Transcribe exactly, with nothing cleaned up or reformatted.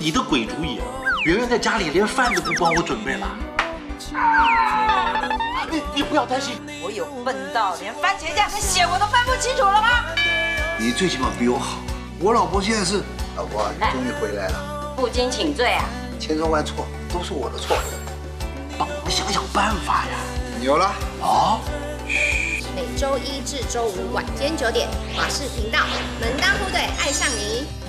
你的鬼主意。圆圆在家里连饭都不帮我准备了。你你不要担心， 我有笨到连番茄酱跟血我都分不清楚了吗？ 你最起码比我好。我老婆现在是，老婆，你终于回来了。 负荆请罪啊！ 千错万错都是我的错。 帮我们想想办法呀。 有了。 哦。 每周一至周五晚间九点，华视频道《门当户对爱上你》。